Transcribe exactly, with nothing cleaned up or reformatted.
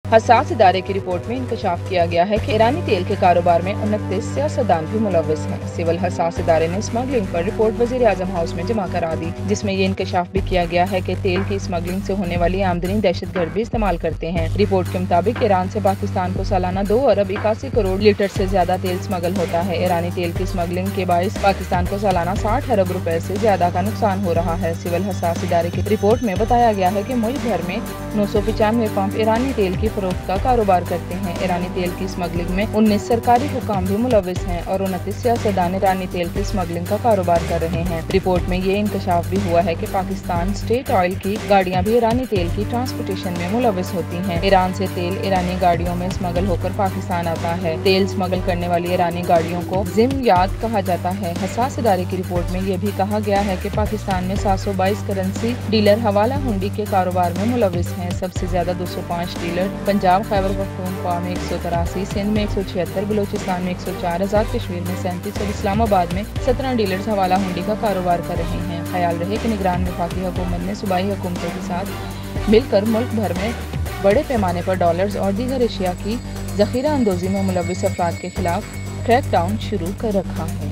حساس ادارے کی رپورٹ میں انکشاف کیا گیا ہے کہ ایرانی تیل کے کاروبار میں انتیس سیاستدان بھی ملوث ہیں۔ سول حساس ادارے نے اسمگلنگ پر رپورٹ وزیر اعظم ہاؤس میں جمع کرا دی، جس میں یہ انکشاف بھی کیا گیا ہے کہ تیل کی اسمگلنگ سے ہونے والی آمدنی دہشت گرد بھی استعمال کرتے ہیں۔ رپورٹ کے مطابق ایران سے پاکستان کو سالانہ دو ارب اکاسی کروڑ لیٹر سے زیادہ تیل اسمگل ہوتا ہے۔ ایرانی تیل کی اسمگلنگ کے باعث پاکستان کو سالانہ ساٹھ ارب روپے سے زیادہ کا نقصان ہو رہا ہے۔ سول حساس ادارے کی رپورٹ میں بتایا گیا ہے کہ ملک بھر میں نو سو پچانوے پمپ ایرانی تیل کی فروخت کا کاروبار کرتے ہیں۔ ایرانی تیل کی اسمگلنگ میں انیس سرکاری حکام بھی ملوث ہیں اور انتیس سیاستدان ایرانی تیل کی اسمگلنگ کا کاروبار کر رہے ہیں۔ رپورٹ میں یہ انکشاف بھی ہوا ہے کہ پاکستان اسٹیٹ آئل کی گاڑیاں بھی ایرانی تیل کی ٹرانسپورٹیشن میں ملوث ہوتی ہیں۔ ایران سے تیل ایرانی گاڑیوں میں اسمگل ہو کر پاکستان آتا ہے۔ تیل اسمگل کرنے والی ایرانی گاڑیوں کو ذمہ کہا جاتا ہے۔ حساس ادارے کی رپورٹ میں یہ بھی کہا گیا ہے کہ پاکستان میں سات سو بائیس کرنسی ڈیلر حوالہ ہنڈی کے کاروبار میں ملوث ہیں۔ سب سے زیادہ دو سو پانچ ڈیلر پنجاب، خیبر پختونخوا میں ایک سو تراسی، سندھ میں ایک سو چھہتر، بلوچستان میں ایک سو چار، آزاد کشمیر میں سینتیس اور اسلام آباد میں سترہ ڈیلرز حوالہ ہنڈی کا کاروبار کر رہے ہیں۔ خیال رہے کہ نگران وفاقی حکومت نے صوبائی حکومتوں کے ساتھ مل کر ملک بھر میں بڑے پیمانے پر ڈالرز اور دیگر اشیاء کی ذخیرہ اندوزی میں ملوث افراد کے خلاف کریک ڈاؤن شروع کر رکھا ہے۔